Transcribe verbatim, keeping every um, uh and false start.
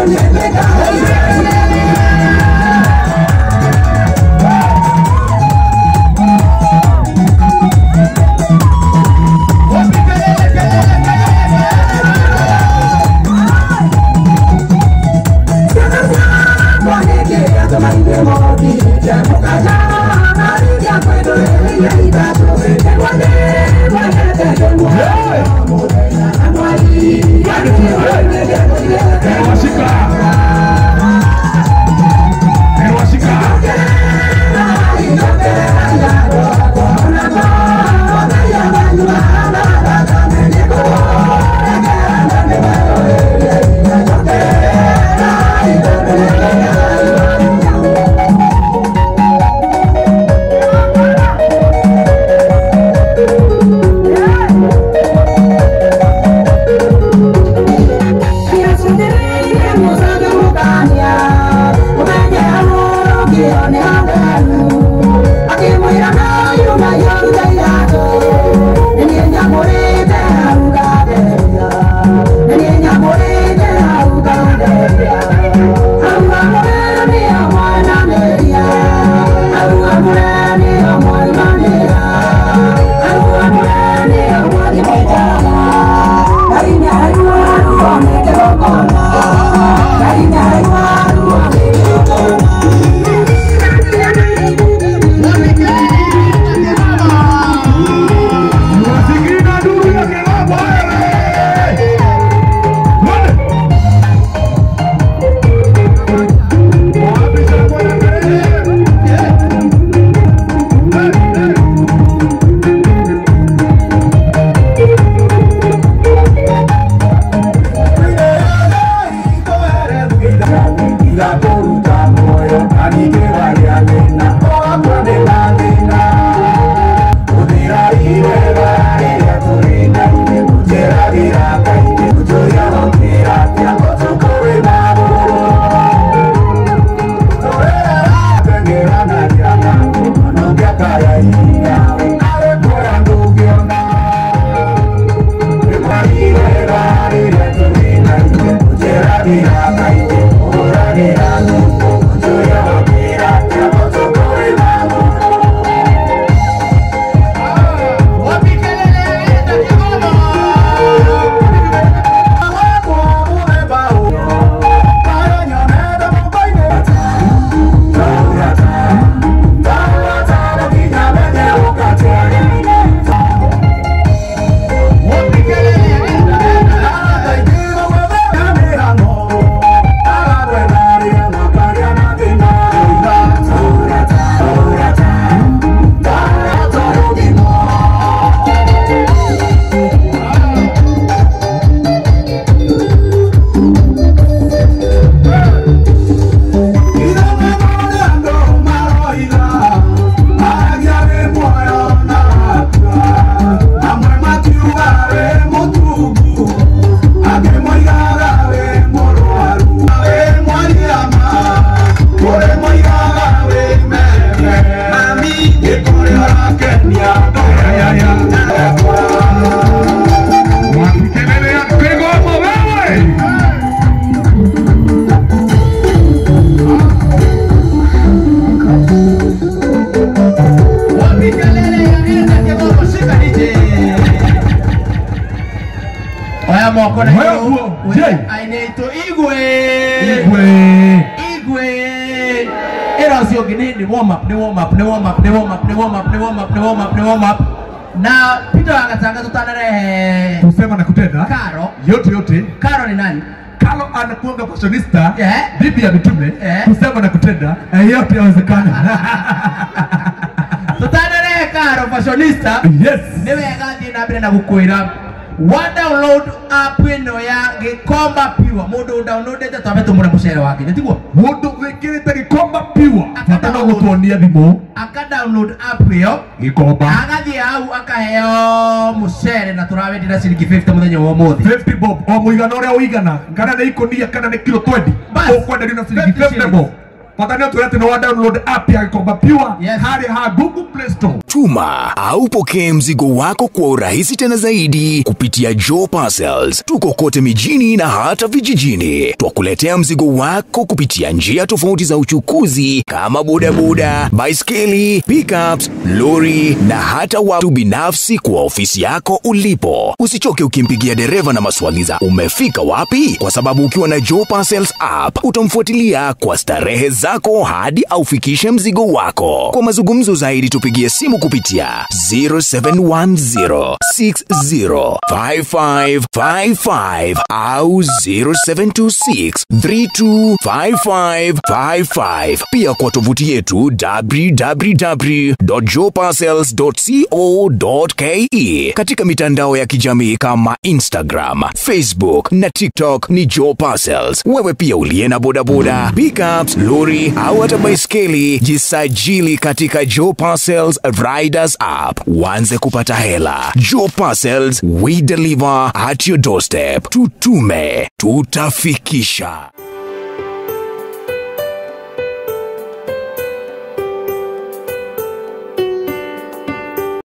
moko na hiyo ainaitwa Igwe Igwe Igwe era sio gini ni warm up ni warm up ni warm up ni warm up ni warm up ni warm up ni warm up ni warm up na Peter angatanga tutanare kusema na kutenda Karo yote yote. Karo ni nani? Karo anakuanga fashionista, yeah. Bibi ya mitume, yeah. Kusema na kutenda eh, yote yawezekana. Tutanare Karo fashionista, yes. Niwe ngati na bila na gukwira wa download app ino ya Gikomba Pure. Mundu download ete twabe tumure mucere wake nitiguo mundu wikirite Gikomba Pure fatana gutonia thimu aka download app iyo Gikomba agathi au akaheo mucere na turawendira ciringi fifty muthenya wa muthi fifty bob o muigana uria uigana kana ni ikonia kana ni kilo twenty ukwenderio na ciringi fifty bob fatana turete no wa download app ya Gikomba Pure hari ha Google Play Store. Tuma au pokea mzigo wako kwa urahisi tena zaidi kupitia Joe Parcels. Tuko kote mijini na hata vijijini. Twakuletea mzigo wako kupitia njia tofauti za uchukuzi kama bodaboda, baiskeli, pickups, lori na hata watu binafsi kwa ofisi yako ulipo. Usichoke ukimpigia dereva na maswali za umefika wapi, kwa sababu ukiwa na Joe Parcels app utamfuatilia kwa starehe zako hadi aufikishe mzigo wako. Kwa mazungumzo zaidi tupigie simu kupitia zero seven one zero six zero five five five five au zero seven two six three two five five five five. Pia kwa tovuti yetu w w w dot joe parcels dot co dot ke. Katika mitandao ya kijamii kama Instagram, Facebook na TikTok ni Joe Parcels. Wewe pia uliye na bodaboda, pickups, lori au hata baiskeli, jisajili katika Joe Parcels Riders app. Uanze kupata hela. Joe Parcels, we deliver at your doorstep. Tutume, tutafikisha.